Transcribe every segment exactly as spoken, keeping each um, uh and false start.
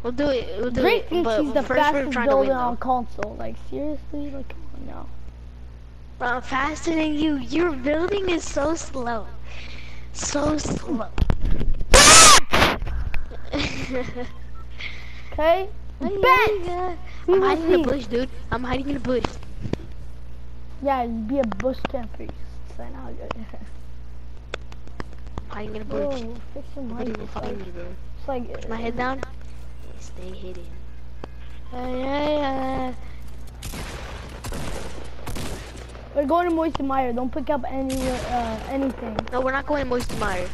We'll do it. We'll do Drake it. thinks But he's the first we're fastest trying to win, builder on though. console. Like seriously, like come on now. Bro, I'm faster than you. Your building is so slow. So slow. Okay. Bet. We I'm will hiding in the see. bush, dude. I'm hiding in the bush. Yeah, you be a bush camper. Sign out. I'm hiding in the bush. Bro, fix your mic. Nobody will It's find like, me, bro. it's like. Put my head down. Yeah, stay hidden. Ay, ay, ay. We're going to Moisten Mire. Don't pick up any uh anything. No, we're not going to Moist Mire.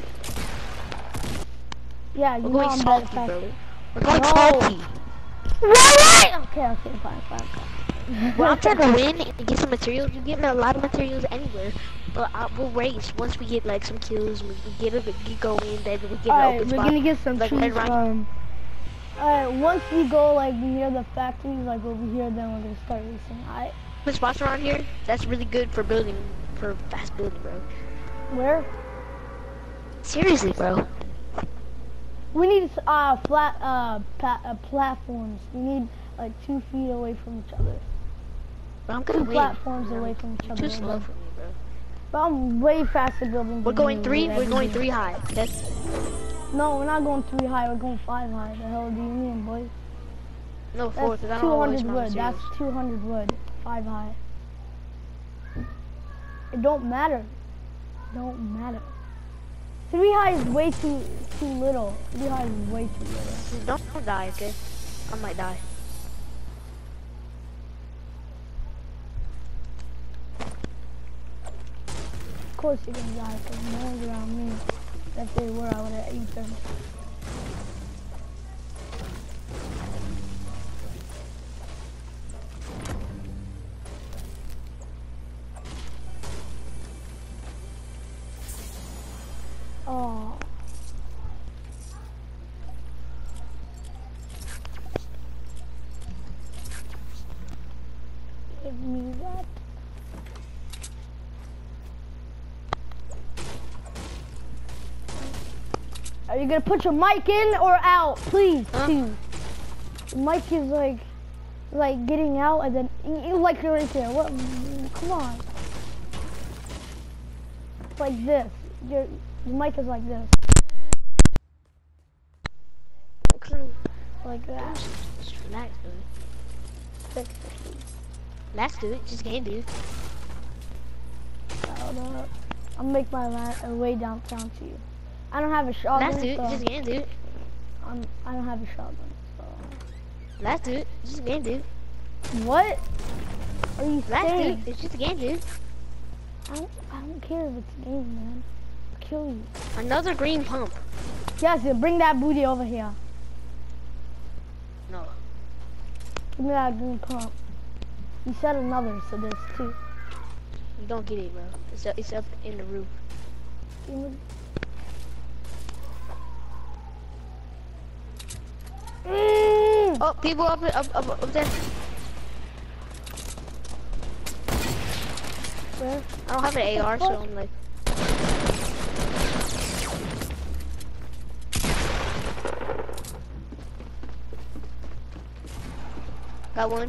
Yeah, you We're know going I'm salty, better bro. faster. We're going No. salty. What? Okay, okay, fine, fine, fine. Well, I'm trying to win and get some materials. You get me a lot of materials anywhere. But uh, we'll race once we get like some kills. We, we get it, get going. Then we get an Alright, open we're spot. gonna get some like trees right around. from. Alright, once we go like near the factories, like over here, then we're gonna start racing. Alright, Open spots around here. That's really good for building, for fast building, bro. where? Seriously, bro. We need uh flat uh, pa uh platforms. We need like two feet away from each other. Bro, I'm gonna Two win. platforms away from each You're other. too slow for me, bro. But I'm way faster building. We're than going you three. would We're ever going do. three high. That's No, we're not going three high. We're going five high. The hell do you mean, boy? no four. That's Cause I don't two know hundred what's my wood. That's materials. two hundred wood. Five high. It don't matter. It don't matter. Three high is way too too little. Three high is way too little. Don't, don't die, okay? I might die. Of course you're gonna die because no one's around me. If they were, I would have ate them. Oh. Give me that. Are you gonna put your mic in or out, please? Huh? Two. The mic is like, like getting out, and then you, you like you're right there. What? Come on. It's like this. Your, your mic is like this, like that. Just relax, dude. Fix it. Relax, dude. Just game, dude. Hold up. I'll make my la uh, way downtown to you. I don't have a shotgun, Relax, dude. so Just game, dude. I'm, I don't have a shotgun. So. Relax, dude. Just game, dude. What are you Relax, saying? dude. It's just a game, dude. I don't, I don't care if it's a game, man. I'll kill you. Another green pump. Yes, yeah, bring that booty over here. No. Give me that green pump. You said another, so there's two. You don't get it, bro. It's up, it's up in the roof. Give me... Mm. Oh, people up, up, up, up there. Where? I don't have an A R, so I'm like. Got one.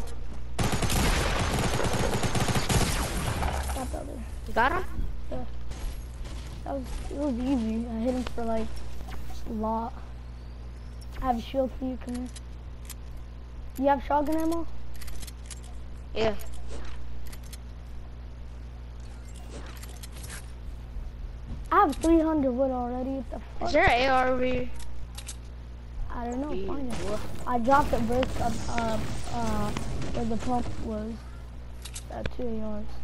Got the other. You got him? Yeah. That was, it was easy. I hit him for like a lot. I have a shield for you, come here. You have shotgun ammo? Yeah. I have three hundred wood already, what the fuck? Is there an A R over here? I don't know, Yeah, find it. what? I dropped a burst up, uh, uh, where the pump was. At two A Rs.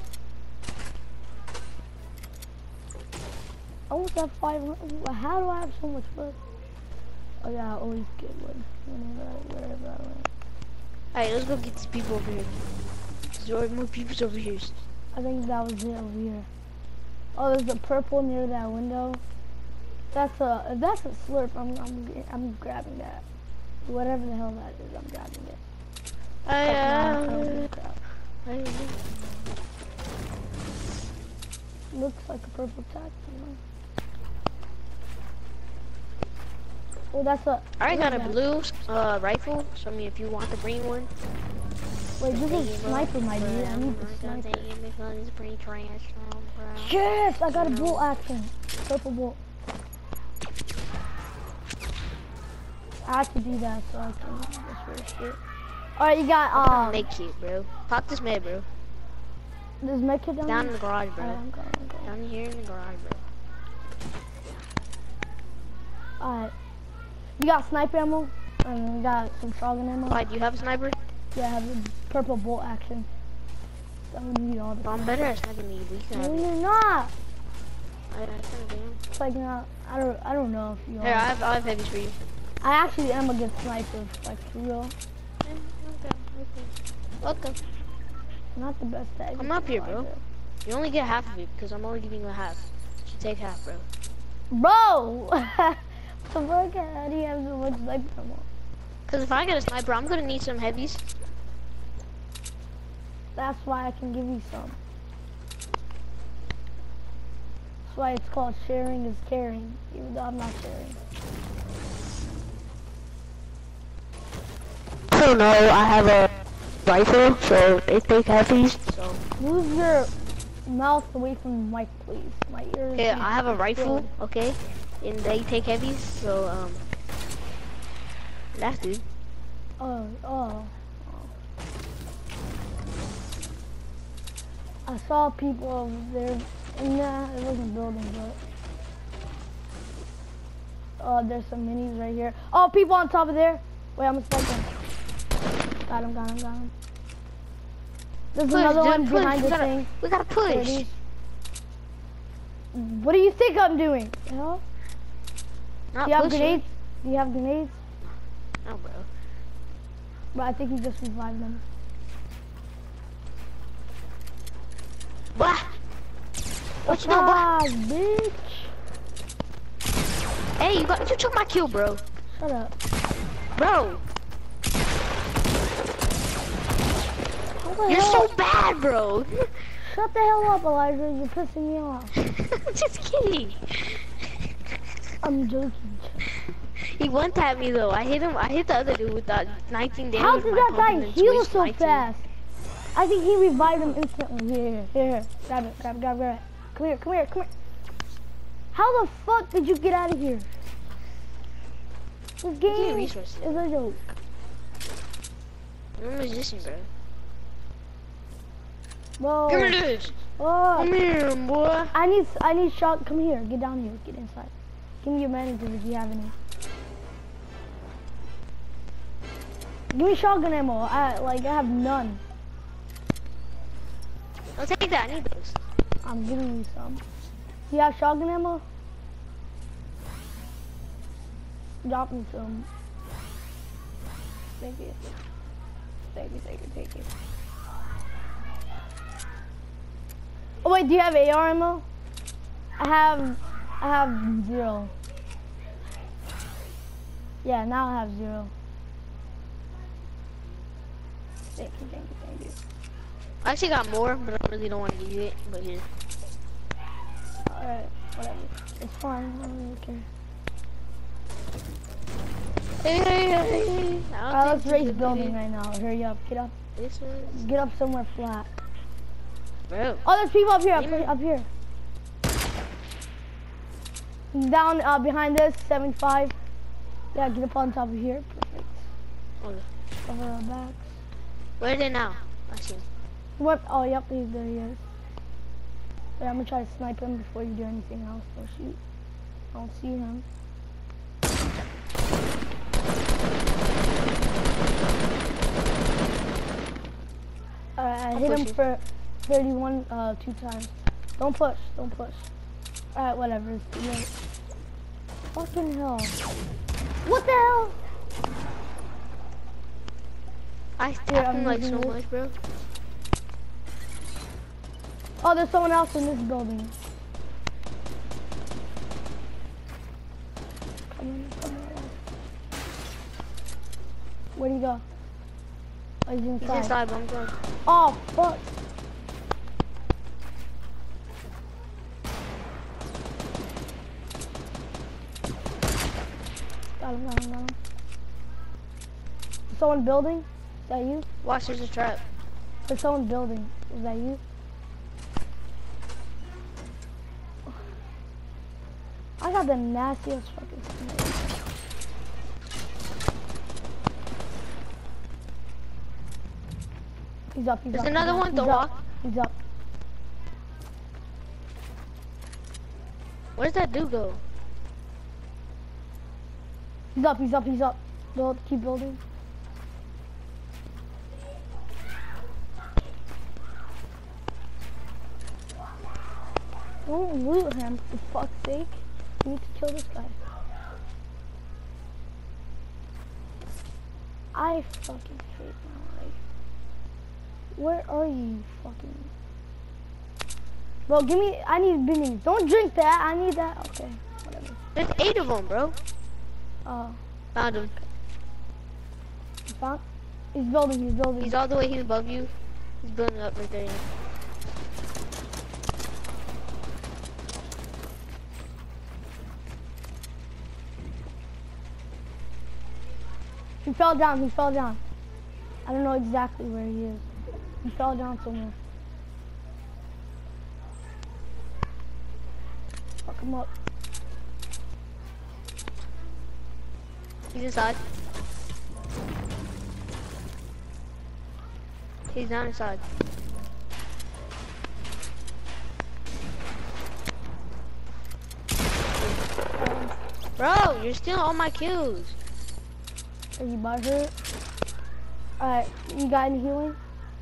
I almost have five hundred. How do I have so much wood? Oh yeah, I always get wood whenever I, wherever I went. Alright, let's go get these people over here. There's more people over here. I think that was it over here. Oh, there's a purple near that window. That's a, if that's a slurp, I'm, I'm, I'm grabbing that. Whatever the hell that is, I'm grabbing it. I, But now I'm uh, throwing it out. I, Looks like a purple tack, you know? Oh, that's a. I already got a that? blue uh, rifle, so I mean, if you want the green one. Wait, this is sniper, my dude. I need the sniper. Yes, I got a bolt action. Purple bolt. I have to do that so I can just risk it. Alright, you got um. Make it, bro. Pop this med, bro. There's med kit down, down here? in the garage, bro. Alright, I'm going, I'm going. Down here in the garage, bro. Alright. You got sniper ammo, and you got some shotgun ammo. Alright, do you have a sniper? Yeah, I have a purple bolt action. So I'm gonna need all the. Well, I'm better at sniping than you, but you can have No, it. you're not. I, I kind of am. It's like not. I don't. I don't know if you are. Here, I have, I have heavies for you. I actually am a good sniper, like for real. Okay, okay. Okay. Not the best at. Come up here, everything, bro. but- You only get half of it, because I'm only giving you a half. You should take half, bro. Bro! The fuck? How do you have so much sniper ammo? Because if I get a sniper, I'm going to need some heavies. That's why I can give you some. That's why it's called sharing is caring, even though I'm not sharing. I don't know, I have a rifle, so they take heavies, so. Move your mouth away from the mic, please. My ears. Okay, need I have a to be rifle, filled. okay? And they take heavies, so, um. That's good. Oh, oh. I saw people over there. Nah, it wasn't building, but. Oh, there's some minis right here. Oh, people on top of there. Wait, I'm gonna spike them. Got him, got him, got him. There's Push, another dude, one push. behind We this gotta- thing. We gotta There it push. is. What do you think I'm doing? You know? Not Do you have pushing. grenades? Do you have grenades? No, bro. But I think you just revived them. What? What you doing, Ah, boy? bitch. Hey, you got you took my kill, bro. Shut up. Bro, What the you're hell? so bad, bro. Shut the hell up, Elijah. You're pissing me off. Just kidding. I'm joking. He one tapped me though. I hit him. I hit the other dude with that nineteen damage. How with did my that pump guy and then heal switched so nineteen. fast? I think he revived him instantly. Here, here, here, here. Grab it, grab it, grab it, grab it. Come here, come here, come here. How the fuck did you get out of here? This Give me game resources. is a joke. I'm a magician, bro. Bro. Give me this. Oh, Come here, boy. I need, I need shot. Come here, get down here, get inside. Give me your managers if you have any. Give me shotgun ammo. I like, I have none. I'll take that. I need those. I'm giving you some. You have shotgun ammo? Drop me some. Thank you. Thank you, thank you, thank you. Oh wait, do you have A R ammo? I have, I have zero. Yeah, now I have zero. Thank you, thank you, thank you. I actually got more, but I really don't want to give you it. But here. Alright, whatever. It's fine, I don't really care. Hey, hey, hey, hey. Alright, let's race building right now. Hurry up, get up. This one, Get up somewhere flat. bro. Oh, there's people up here, up, Yeah. up here. Down uh, behind us, seventy-five. Yeah, get up on top of here. Perfect. Okay. Cover our backs. Where are they now? I see. him. What? Oh, yep, there he is. Wait, I'm gonna try to snipe him before you do anything else. Oh shoot. I don't see him. Alright, I I'll hit push him you. for thirty-one uh, two times. Don't push, don't push. Alright, whatever. It's too late. Fucking hell. What the hell? I Here, tap I'm him like so using this. much, bro. Oh, there's someone else in this building. Come on, come on. Where'd he go? Oh, he's He's inside. inside, but I'm going. Oh, fuck. Got Got him, got him, got him. Is someone building? Is that you? Watch, there's a trap. There's someone building. Is that you? I got the nastiest fucking snake. He's up, he's There's up. another he's one, up, don't he's walk. up. He's up. Where's that dude go? He's up, he's up, he's up. Build, keep building. Don't loot him, for fuck's sake. You need to kill this guy. I fucking hate my life. Where are you, fucking? Bro, give me, I need minis. Don't drink that, I need that. Okay, whatever. There's eight of them, bro. Oh. Found him. You found? He's building, he's building. He's all the way, he's above you. He's building up right there. He fell down, he fell down. I don't know exactly where he is. He fell down somewhere. Fuck him up. He's inside. He's down inside. Bro, you're stealing all my kills. Are you about hurt? Alright, you got any healing?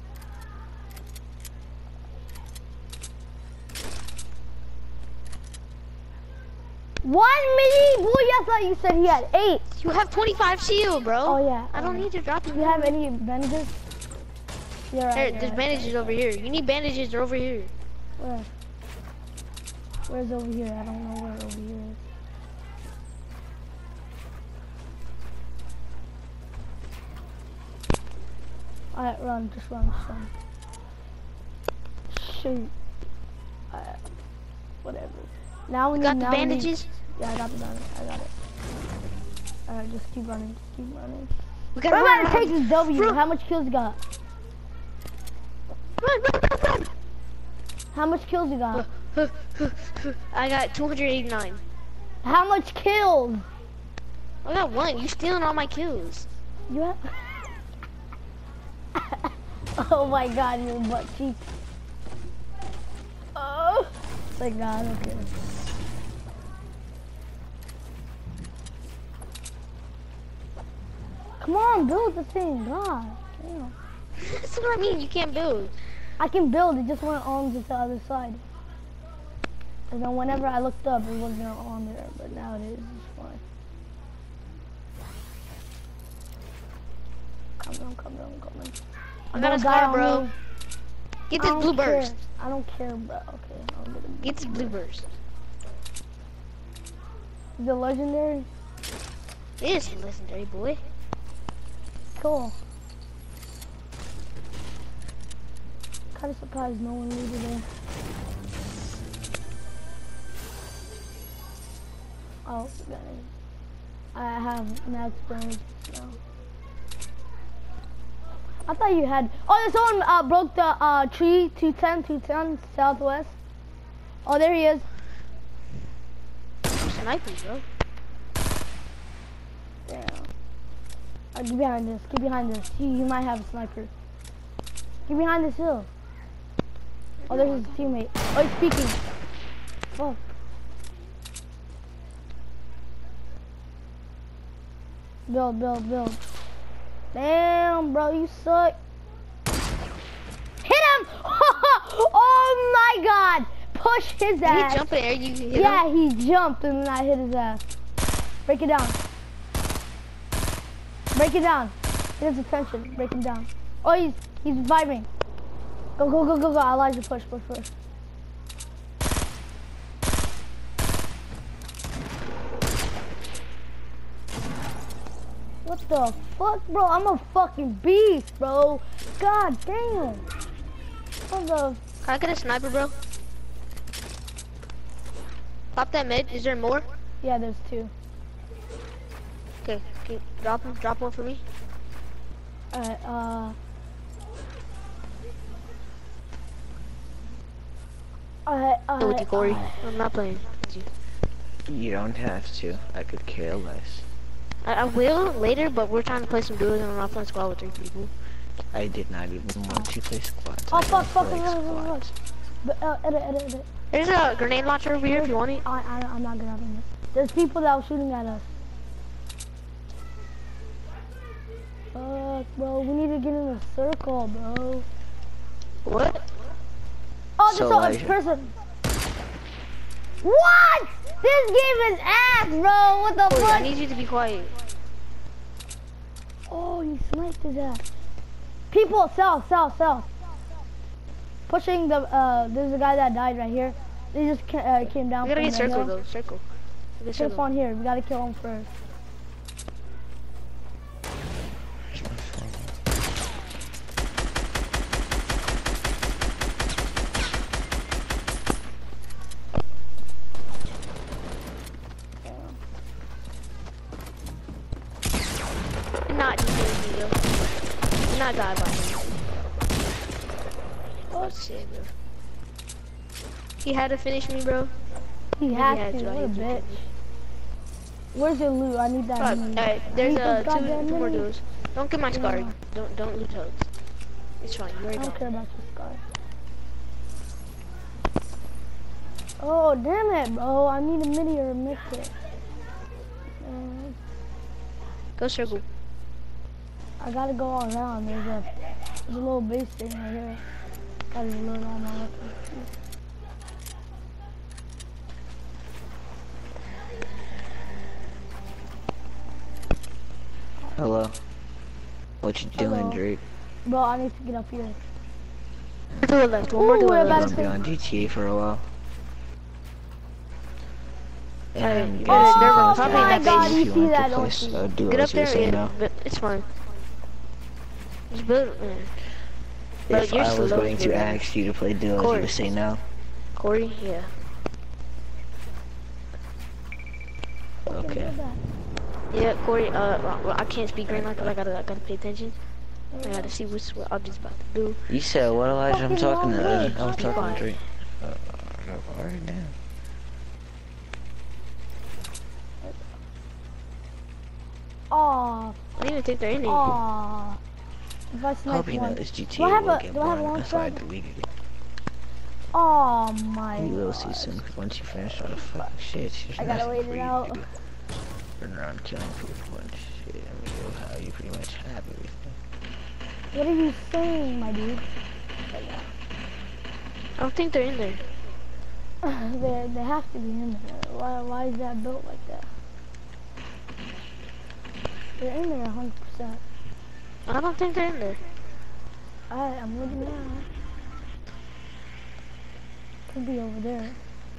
One mini? Boy, I thought you said he had eight. You have twenty-five shield, bro. Oh yeah. I don't okay. need to drop you. Do you have any bandages? You're right, Here, you're there's right. bandages over here. You need bandages, they're over here. Where? Where's over here? I don't know where over here is. Alright, run, just run, just run. Shoot. Alright, whatever. Now we You need, got the now we need- bandages? Yeah, I got the bandage. I got it. Alright, just keep running, just keep running. We gotta We're run, about to run, take this W. Run. How much kills you got? run, run, run, run. How much kills you got? I got two hundred eighty-nine. How much kills? I got one. You stealing all my kills. You have... Oh my god, your butt cheek. Oh my god, okay. Come on, build the thing, god. Damn. That's what I mean. You can't build. I can build, it just went on to the other side. And then whenever I looked up, it wasn't on there, but now it is, it's fine. Come on, come on, come on. I got a Don't die scar, on bro. me. Get I this don't blue care. burst. I don't care, bro. Okay, I'll get it. Get this blue burst. Is it legendary? It is legendary, boy. Cool. Kind of surprised no one looted there. Oh, got it. I have max experience now. I thought you had. Oh, there's someone uh, broke the uh, tree. two ten, two ten, southwest. Oh, there he is. Sniping, bro. Damn. Uh, get behind this. Get behind this. He, he might have a sniper. Get behind this hill. Oh, there's his teammate. Oh, he's speaking. Oh. Build, build, build. Damn, bro, you suck. Hit him! Oh my god! Push his Did ass. he jump in the air? You hit Yeah, him? he jumped and then I hit his ass. Break it down. Break it down. Get his attention. Break him down. Oh, he's he's reviving. Go, go, go, go, go. Elijah, push, push, push. What the fuck, bro? I'm a fucking beast, bro. God damn. What the? Can I get a sniper, bro? Pop that mid. Is there more? Yeah, there's two. Can you drop him, drop one for me. Alright, uh... Alright, Go with you, alright, Corey. alright. I'm not playing with you. You don't have to. I could care less. I, I will later, but we're trying to play some duos and I'm not playing squad with three people. I did not even want to play squads. Oh, I fuck, don't fuck, like fuck, fuck, fuck, squads. fuck. But, uh, edit, edit, edit. There's a grenade launcher over here if you want it. I, I, I'm not grabbing it. There's people that were shooting at us. Fuck, bro, we need to get in a circle, bro. What? Oh, So, there's a Elijah. person. What? This game is ass, bro. What the Corey, I fuck? need you to be quiet. Oh, he sniped his ass. People, south, south, south. Pushing the, uh, there's a guy that died right here. They just ca uh, came down We gotta from get the circle hill. though, circle. We get Keep circle. on here. We gotta kill him first. Where's my phone? Not just me, though. Not God by him. Oh shit, bro. He had to finish me, bro. He He has had to. to, What he a had to. bitch. Where's your loot? I need that. Fuck, loot. alright, there's Need uh, those two, goddamn two more minis. duos. Don't get my scar. Yeah. Don't don't lose hugs. It's fine. You I already don't got care it. about your scar. Oh, damn it, bro. I need a mini or a mix it. Uh, Go circle. I gotta go all around. There's a, there's a little base thing right here. Gotta reload all my weapons. Hello. What you doing, Hello. Drake? Bro, I need to get up here. To the left. One more Ooh, to the we're about left. I've to been on G T A for a while. And Alright, I'm you guessing gotta- they're from probably the in that fact base. if You you see want that, to don't place you? a duo, Get up you would there, say yeah, no. but it's fine. Just build, man. Bro, If you're I was slow, going to dude. ask you to play duos, you Corey. would say no. Corey, yeah. Okay. Yeah, Corey, uh, well, I can't speak right now because I gotta, I gotta pay attention. I gotta see what's, what I'm just about to do. You said what, Elijah? I'm Fucking talking long to. Uh, way. I was Be talking quiet. to Drake. Uh, alright now. Aw, I don't even think they're in here. aw. If I I snipe hope you know one. this G T Do A I have will a- get do I have a banned. launch That's why I pad? deleted it. Oh my You will see God. soon, because once you finish all the fucking shit, there's I gotta nothing wait for it you out. to do. Run around killing people and shit. I mean, you'll have, you pretty much have everything. What are you saying, my dude? I don't think they're in there. they, they have to be in there. Why, why is that built like that? They're in there one hundred percent. I don't think they're in there. Alright, I'm looking now. Could be over there.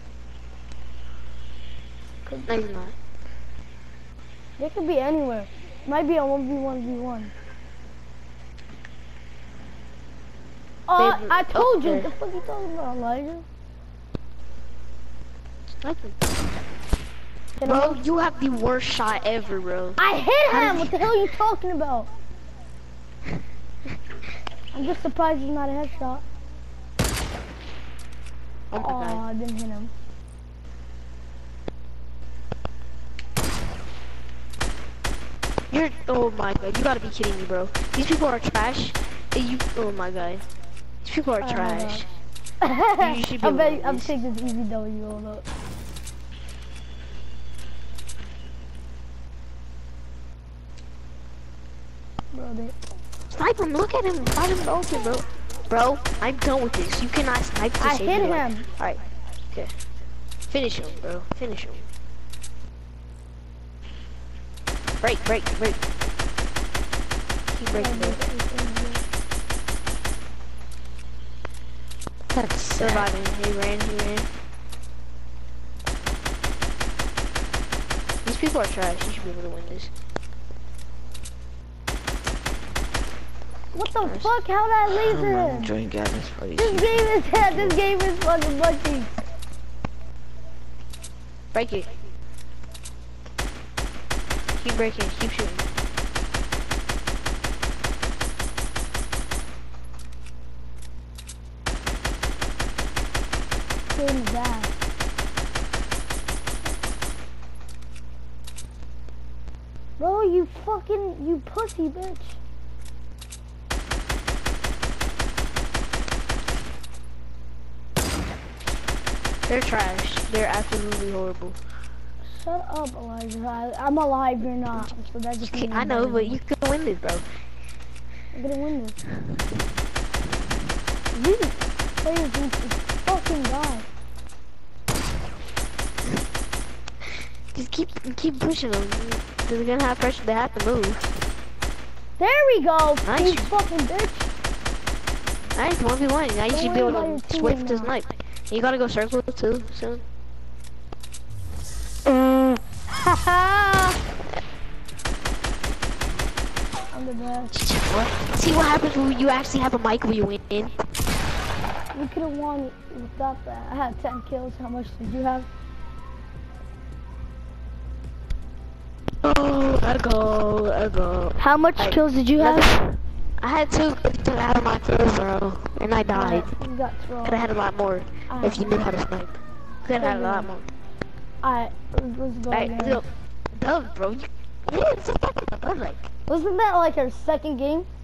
Could No, be. you're not. They could be anywhere. Might be a one v one v one. Oh, They- I told you. okay. The fuck you talking about, Elijah? Nothing. Hit Bro, him. you have the worst shot ever, bro. I hit How him! did What the hell are you talking about? I'm just surprised it's not a headshot. Oh my Oh, god. I didn't hit him. You're, oh my god, you gotta be kidding me, bro. These people are trash. Hey, you, oh my god. These people are Oh my trash. God. You should be I bet winning I'm this. taking this easy W. Hold up. Bro, they, Snipe him, look at him. Find him open, bro. Bro, I'm done with this. You cannot snipe this. I hit him. Alright, okay. Finish him, bro. Finish him. Break, break, break. Keep breaking, bro. That's Surviving. He ran, he ran. These people are trash. You should be able to win this. What the fuck? How did I laser I'm him? enjoying Gavin's party. This game is this game is fucking bunchy. Break it. Keep breaking. Keep shooting. Game is that. Bro, you fucking, you pussy bitch. They're trash. They're absolutely horrible. Shut up, Elijah. I, I'm alive, you're not. So that just means I know, I'm but you can win this, bro. I'm gonna win this. These players need to fucking die. Just keep keep pushing them. They're gonna have pressure. They have to move. There we go. Nice. You fucking bitch. Nice, one v one. Now you Don't should be worry able about your to swift to teammate now. snipe. You gotta go circle too soon. Haha. I'm the best. What? See what happens when you actually have a mic when you win. We could have won without that. I had ten kills. How much did you have? Oh, I go, I go. How much I- kills did you have? I had two out of my kills, bro, and I died. You got twelve. Could have had a lot more Ah. if you knew how to snipe. Could have had a lot more. Alright, let's go Alright, again. so, dub, bro. You, yeah, it's just like, like. Wasn't that like our second game?